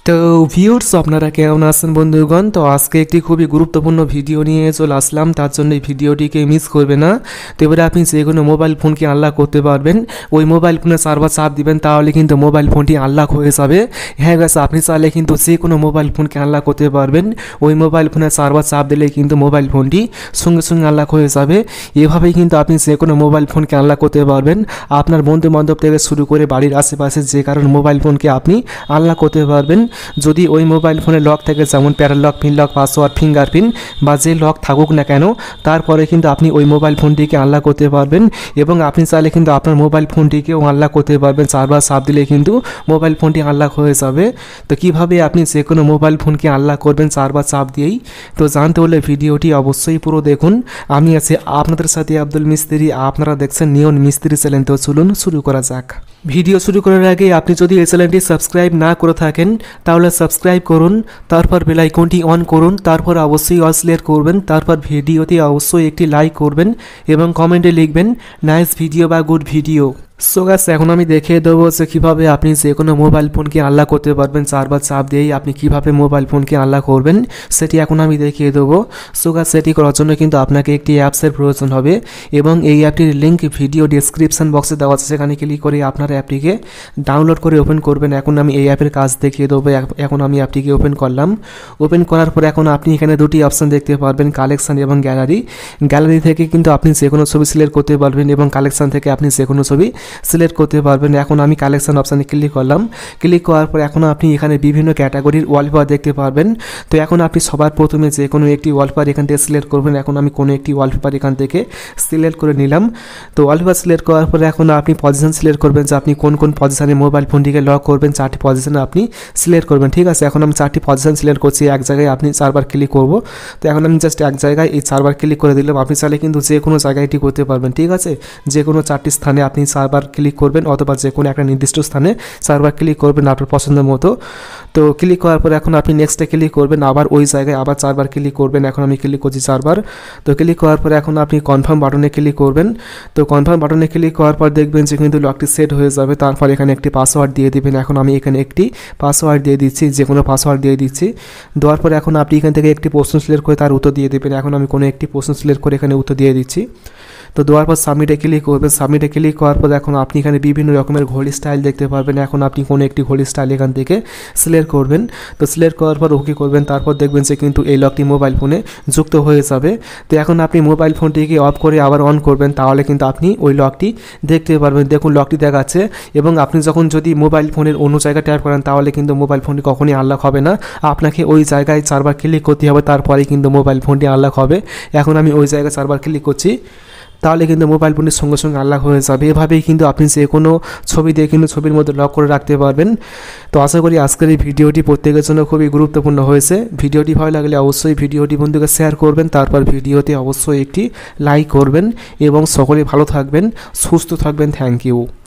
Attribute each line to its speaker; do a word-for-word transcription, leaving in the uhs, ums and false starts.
Speaker 1: তো ভিউয়ার্স আপনারা কেমন আছেন বন্ধুগণ। তো আজকে একটি খুবই গুরুত্বপূর্ণ ভিডিও নিয়ে চলে আসলাম, তার জন্য এই ভিডিওটিকে মিস করবে না। তো এবারে আপনি যে কোনো মোবাইল ফোনকে আনলক করতে পারবেন। ওই মোবাইল ফোনে সার্ভার চাপ দিবেন, তাহলে কিন্তু মোবাইল ফোনটি আনলক হয়ে যাবে। হ্যাঁ গাইস, আপনি চাইলে কিন্তু যে কোনো মোবাইল ফোনকে আনলক করতে পারবেন। ওই মোবাইল ফোনে সার্ভার চাপ দিলে কিন্তু মোবাইল ফোনটি সঙ্গে সঙ্গে আনলক হয়ে যাবে। এভাবেই কিন্তু আপনি যে কোনো মোবাইল ফোনকে আনলক করতে পারবেন। আপনার বন্ধু বান্ধব থেকে শুরু করে বাড়ির আশেপাশে যে কারণ মোবাইল ফোনকে আপনি আনলক করতে পারবেন। যদি ওই মোবাইল ফোনে লক থাকে, যেমন প্যারালক, পিন লক, পাসওয়ার্ড, ফিঙ্গারপ্রিন্ট বা যে লক থাকুক না কেন, তারপরে কিন্তু আপনি ওই মোবাইল ফোনটিকে আনলক করতে পারবেন। এবং আপনি চাইলে কিন্তু আপনার মোবাইল ফোনটিকেও আনলক করতে পারবেন। চারবার চাপ দিলে কিন্তু মোবাইল ফোনটি আনলক হয়ে যাবে। তো কিভাবে আপনি যে কোনো মোবাইল ফোনকে আনলক করবেন চারবার চাপ দিয়েই, তো জানতে হলে ভিডিওটি অবশ্যই পুরো দেখুন। আমি আছি আপনাদের সাথে আব্দুল মিস্ত্রি, আপনারা দেখছেন নিয়ন মিস্ত্রি চ্যানেল। তো চলুন শুরু করা যাক। ভিডিও শুরু করার আগে আপনি যদি এই চ্যানেলটি সাবস্ক্রাইব না করে থাকেন তাহলে সাবস্ক্রাইব করুন, তারপর বেল আইকনটি অন করুন, তারপর অবশ্যই অল সিলেক্ট করবেন, তারপর ভিডিওতে অবশ্যই একটি লাইক করবেন এবং কমেন্টে লিখবেন নাইস ভিডিও বা গুড ভিডিও। সো গাইস, এখন আমি দেখিয়ে দেবো যে কীভাবে আপনি যে কোনো মোবাইল ফোনকে আনলক করতে পারবেন। চারবার চাপ দিয়েই আপনি কীভাবে মোবাইল ফোনকে আনলক করবেন সেটি এখন আমি দেখিয়ে দেবো। সো গাইস, সেটি করার জন্য কিন্তু আপনাকে একটি অ্যাপসের প্রয়োজন হবে এবং এই অ্যাপটির লিঙ্ক ভিডিও ডিসক্রিপশন বক্সে দেওয়া আছে, সেখানে ক্লিক করে আপনার অ্যাপটিকে ডাউনলোড করে ওপেন করবেন। এখন আমি এই অ্যাপের কাজ দেখিয়ে দেবো। এখন আমি অ্যাপটিকে ওপেন করলাম। ওপেন করার পর এখন আপনি এখানে দুটি অপশান দেখতে পারবেন, কালেকশান এবং গ্যালারি। গ্যালারি থেকে কিন্তু আপনি যে কোনো ছবি সিলেক্ট করতে পারবেন এবং কালেকশান থেকে আপনি যে কোনো ছবি সিলেক্ট করতে পারবেন। এখন আমি কালেকশন অপশানে ক্লিক করলাম। ক্লিক করার পর এখন আপনি এখানে বিভিন্ন ক্যাটাগরির ওয়ালপেপার দেখতে পারবেন। তো এখন আপনি সবার প্রথমে যে কোনো একটি ওয়ালপেপার এখান থেকে সিলেক্ট করবেন। এখন আমি কোনো একটি ওয়ালপেপার এখান থেকে সিলেক্ট করে নিলাম। তো ওয়ালপেপার সিলেক্ট করার পরে এখন আপনি পজিশন সিলেক্ট করবেন যে আপনি কোন কোন পজিশনে মোবাইল ফোনটিকে লক করবেন। চারটি পজিশনে আপনি সিলেক্ট করবেন, ঠিক আছে। এখন আমি চারটি পজিশন সিলেক্ট করছি, এক জায়গায় আপনি চারবার ক্লিক করব। তো এখন আমি জাস্ট এক জায়গায় এই চারবার ক্লিক করে দিলাম। আপনি চাইলে কিন্তু যে কোনো জায়গায় এটি করতে পারবেন, ঠিক আছে। যে কোনো চারটি স্থানে আপনি চারবার ক্লিক করবেন অথবা যে কোনো একটা নির্দিষ্ট স্থানে চারবার ক্লিক করবেন আপনার পছন্দের মতো। তো ক্লিক করার পর এখন আপনি নেক্সটে ক্লিক করবেন, আবার ওই জায়গায় আবার চারবার ক্লিক করবেন। এখন আমি ক্লিক করছি চারবার। তো ক্লিক করার পর এখন আপনি কনফার্ম বাটনে ক্লিক করবেন। তো কনফার্ম বাটনে ক্লিক করার পর দেখবেন যে কিন্তু লকটি সেট হয়ে যাবে। তারপর এখানে একটি পাসওয়ার্ড দিয়ে দেবেন। এখন আমি এখানে একটি পাসওয়ার্ড দিয়ে দিচ্ছি, যে কোনো পাসওয়ার্ড দিয়ে দিচ্ছি। দেওয়ার পর এখন আপনি এখান থেকে একটি প্রশ্ন সিলেক্ট করে তার উত্তর দিয়ে দেবেন। এখন আমি কোনো একটি প্রশ্ন সিলেক্ট করে এখানে উত্তর দিয়ে দিচ্ছি। তো দেওয়ার পর সাবমিটে ক্লিক করবেন। সাবমিটে ক্লিক করার পর এখন আপনি এখানে বিভিন্ন রকমের ঘড়ি স্টাইল দেখতে পারবেন। এখন আপনি কোনো একটি ঘড়ি স্টাইল এখান থেকে সিলেক্ট করবেন। তো সিলেক্ট করার পর ওকে করবেন। তারপর দেখবেন যে কিন্তু এই লকটি মোবাইল ফোনে যুক্ত হয়ে যাবে। তো এখন আপনি মোবাইল ফোনটিকে অফ করে আবার অন করবেন, তাহলে কিন্তু আপনি ওই লকটি দেখতে পারবেন। দেখুন লকটি দেখাচ্ছে। এবং আপনি যখন যদি মোবাইল ফোনের অন্য জায়গায় ট্যাপ করেন তাহলে কিন্তু মোবাইল ফোনটি কখনই আনলক হবে না। আপনাকে ওই জায়গায় চারবার ক্লিক করতে হবে, তারপরেই কিন্তু মোবাইল ফোনটি আনলক হবে। এখন আমি ওই জায়গায় চারবার ক্লিক করছি, তাহলে কিন্তু মোবাইল ফোনটির সঙ্গে সঙ্গে আনলক হয়ে যাবে। এভাবেই কিন্তু আপনি যে কোনো ছবি দিয়ে কিন্তু ছবির মধ্যে লক করে রাখতে পারবেন। তো আশা করি আজকের এই ভিডিওটি প্রত্যেকের জন্য খুবই গুরুত্বপূর্ণ হয়েছে। ভিডিওটি ভালো লাগলে অবশ্যই ভিডিওটি বন্ধুকে শেয়ার করবেন, তারপর ভিডিওতে অবশ্যই একটি লাইক করবেন এবং সকলে ভালো থাকবেন, সুস্থ থাকবেন। Thank you.